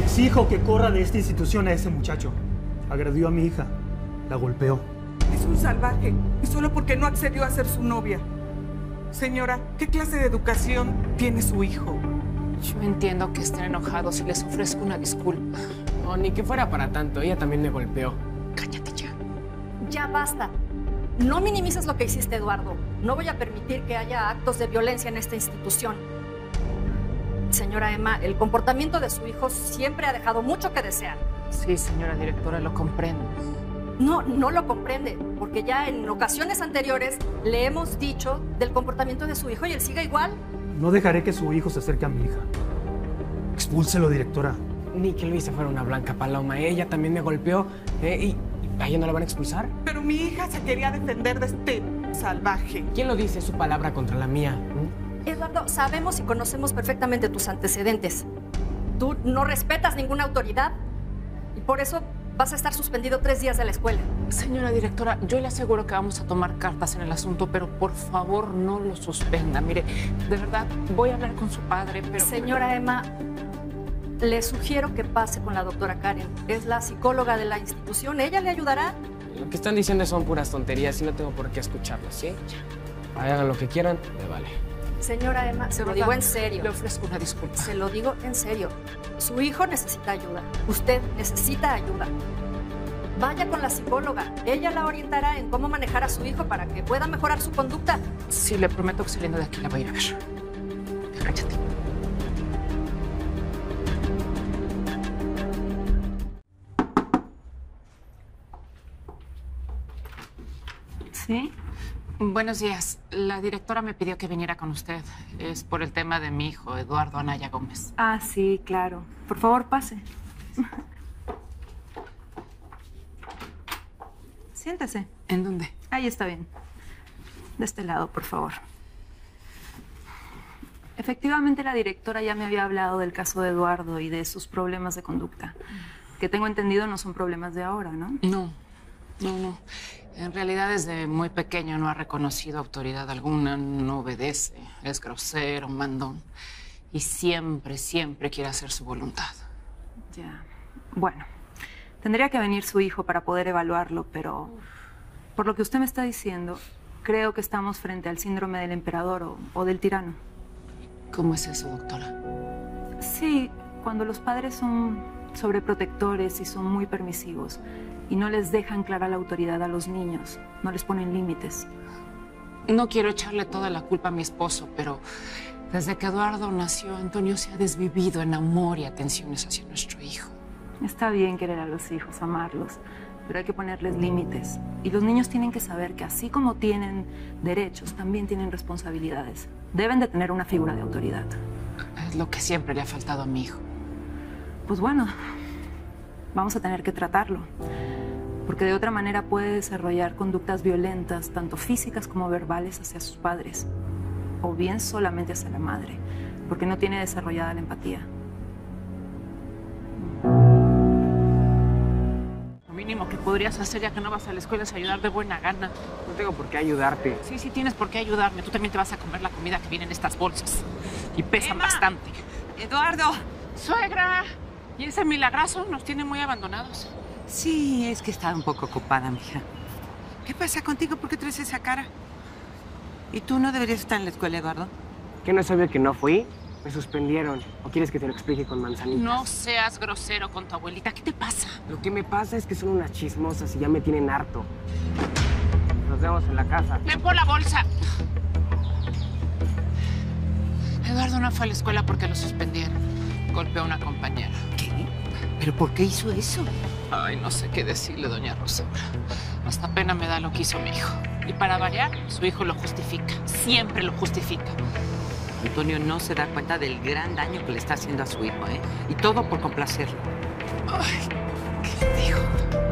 Exijo que corra de esta institución a ese muchacho. Agredió a mi hija. La golpeó. Es un salvaje. Y solo porque no accedió a ser su novia. Señora, ¿qué clase de educación tiene su hijo? Yo entiendo que estén enojados y les ofrezco una disculpa. No, ni que fuera para tanto. Ella también me golpeó. Cállate ya. Ya basta. No minimices lo que hiciste, Eduardo. No voy a permitir que haya actos de violencia en esta institución. Señora Emma, el comportamiento de su hijo siempre ha dejado mucho que desear. Sí, señora directora, lo comprendo. No lo comprende, porque ya en ocasiones anteriores le hemos dicho del comportamiento de su hijo y él sigue igual. No dejaré que su hijo se acerque a mi hija. Expúlselo, directora. Ni que Luisa fuera una blanca paloma. Ella también me golpeó. ¿Y a ella no la van a expulsar? Pero mi hija se quería defender de este salvaje. ¿Quién lo dice? Su palabra contra la mía. Eduardo, sabemos y conocemos perfectamente tus antecedentes. Tú no respetas ninguna autoridad y por eso vas a estar suspendido 3 días de la escuela. Señora directora, yo le aseguro que vamos a tomar cartas en el asunto, pero por favor no lo suspenda. Mire, de verdad, voy a hablar con su padre, pero... Señora Emma, le sugiero que pase con la doctora Karen. Es la psicóloga de la institución. Ella le ayudará. Lo que están diciendo son puras tonterías y no tengo por qué escucharlo, ¿sí? Hagan lo que quieran, me vale. Señora Emma, se lo digo en serio. Le ofrezco una disculpa. Se lo digo en serio. Su hijo necesita ayuda. Usted necesita ayuda. Vaya con la psicóloga. Ella la orientará en cómo manejar a su hijo para que pueda mejorar su conducta. Sí, le prometo que saliendo de aquí la voy a ir a ver. Cállate. ¿Sí? Buenos días. La directora me pidió que viniera con usted. Es por el tema de mi hijo, Eduardo Anaya Gómez. Ah, sí, claro. Por favor, pase. Siéntese. ¿En dónde? Ahí está bien. De este lado, por favor. Efectivamente, la directora ya me había hablado del caso de Eduardo y de sus problemas de conducta. Que tengo entendido no son problemas de ahora, ¿no? No. En realidad, desde muy pequeño no ha reconocido autoridad alguna, no obedece, es grosero, mandón. Y siempre quiere hacer su voluntad. Ya. Bueno, tendría que venir su hijo para poder evaluarlo, pero por lo que usted me está diciendo, creo que estamos frente al síndrome del emperador o del tirano. ¿Cómo es eso, doctora? Sí, cuando los padres son sobreprotectores y son muy permisivos y no les dejan clara la autoridad a los niños, no les ponen límites. No quiero echarle toda la culpa a mi esposo, pero desde que Eduardo nació, Antonio se ha desvivido en amor y atenciones hacia nuestro hijo. Está bien querer a los hijos, amarlos, pero hay que ponerles límites. Y los niños tienen que saber que así como tienen derechos, también tienen responsabilidades. Deben de tener una figura de autoridad. Es lo que siempre le ha faltado a mi hijo. Pues bueno, vamos a tener que tratarlo, porque de otra manera puede desarrollar conductas violentas, tanto físicas como verbales, hacia sus padres, o bien solamente hacia la madre, porque no tiene desarrollada la empatía. Lo mínimo que podrías hacer, ya que no vas a la escuela, es ayudar de buena gana. No tengo por qué ayudarte. Sí, tienes por qué ayudarme. Tú también te vas a comer la comida que viene en estas bolsas. Y pesan bastante. ¡Eduardo! ¡Suegra! ¿Y ese milagrazo nos tiene muy abandonados? Sí, es que estaba un poco ocupada, mija. ¿Qué pasa contigo? ¿Por qué traes esa cara? ¿Y tú no deberías estar en la escuela, Eduardo? ¿Qué no es obvio que no fui? Me suspendieron. ¿O quieres que te lo explique con manzanitas? No seas grosero con tu abuelita. ¿Qué te pasa? Lo que me pasa es que son unas chismosas y ya me tienen harto. Nos vemos en la casa. ¡Ven por la bolsa! Eduardo no fue a la escuela porque lo suspendieron. Golpeó a una compañera. ¿Qué? ¿Pero por qué hizo eso? Ay, no sé qué decirle, doña Rosaura. Hasta pena me da lo que hizo mi hijo. Y para variar, su hijo lo justifica. Siempre lo justifica. Antonio no se da cuenta del gran daño que le está haciendo a su hijo, ¿eh? Y todo por complacerlo. Ay, ¿qué le digo?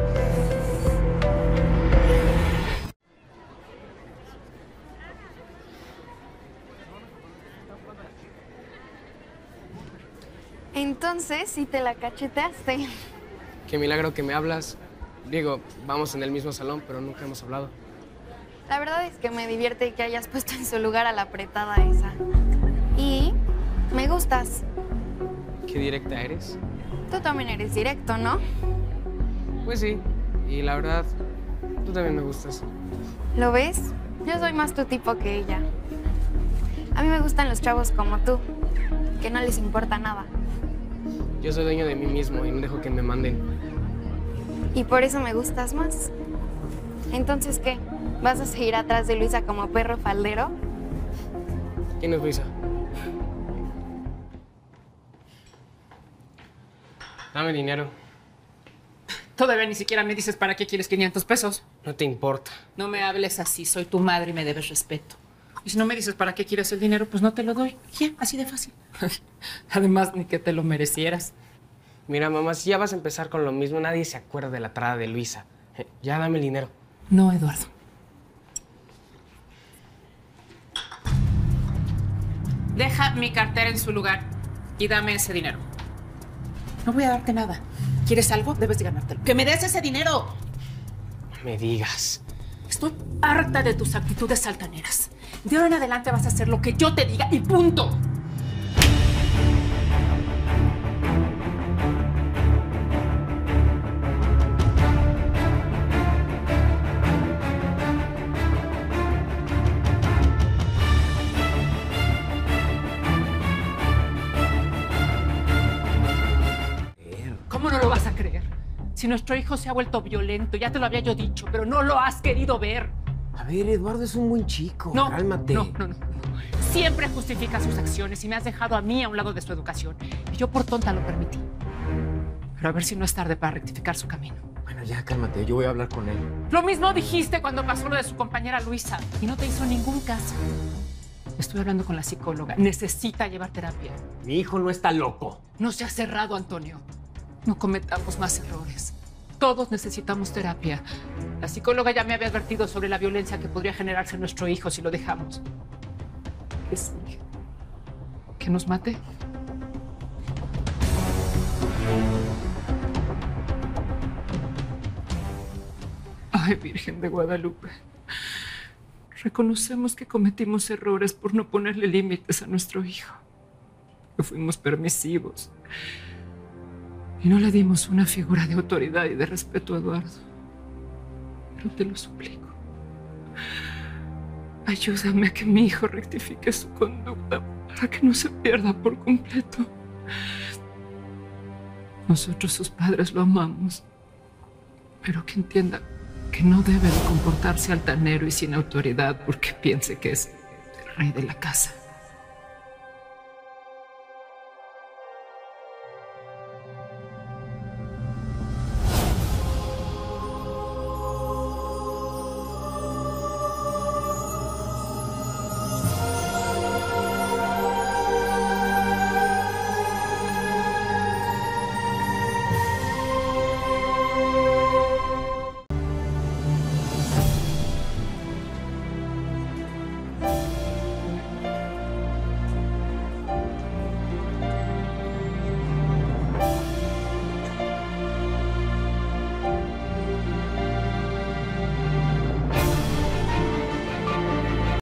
Entonces, sí te la cacheteaste. Qué milagro que me hablas. Digo, vamos en el mismo salón, pero nunca hemos hablado. La verdad es que me divierte que hayas puesto en su lugar a la apretada esa. Y me gustas. ¿Qué directa eres? Tú también eres directo, ¿no? Pues sí, y la verdad, tú también me gustas. ¿Lo ves? Yo soy más tu tipo que ella. A mí me gustan los chavos como tú, que no les importa nada. Yo soy dueño de mí mismo y no dejo que me manden. Y por eso me gustas más. Entonces, ¿qué? ¿Vas a seguir atrás de Luisa como perro faldero? ¿Quién es Luisa? Dame dinero. Todavía ni siquiera me dices para qué quieres 500 pesos. No te importa. No me hables así, soy tu madre y me debes respeto. Y si no me dices para qué quieres el dinero, pues no te lo doy. Ya, así de fácil. Además, ni que te lo merecieras. Mira, mamá, si ya vas a empezar con lo mismo, nadie se acuerda de la tarada de Luisa. Ya dame el dinero. No, Eduardo. Deja mi cartera en su lugar y dame ese dinero. No voy a darte nada. ¿Quieres algo? Debes de ganártelo. ¡Que me des ese dinero! No me digas. Estoy harta de tus actitudes altaneras. De ahora en adelante vas a hacer lo que yo te diga y punto. ¿Cómo no lo vas a creer? Si nuestro hijo se ha vuelto violento, ya te lo había yo dicho, pero no lo has querido ver. A ver, Eduardo es un buen chico. No, cálmate. No. Siempre justifica sus acciones y me has dejado a mí a un lado de su educación. Y yo por tonta lo permití. Pero a ver si no es tarde para rectificar su camino. Bueno, ya cálmate, yo voy a hablar con él. Lo mismo dijiste cuando pasó lo de su compañera Luisa y no te hizo ningún caso. Estoy hablando con la psicóloga. Necesita llevar terapia. Mi hijo no está loco. No se ha cerrado, Antonio. No cometamos más errores. Todos necesitamos terapia. La psicóloga ya me había advertido sobre la violencia que podría generarse en nuestro hijo si lo dejamos. ¿Qué sigue? ¿Que nos mate? Ay, Virgen de Guadalupe. Reconocemos que cometimos errores por no ponerle límites a nuestro hijo. Que fuimos permisivos. Y no le dimos una figura de autoridad y de respeto a Eduardo. Pero te lo suplico. Ayúdame a que mi hijo rectifique su conducta para que no se pierda por completo. Nosotros, sus padres, lo amamos. Pero que entienda que no debe de comportarse altanero y sin autoridad porque piense que es el rey de la casa.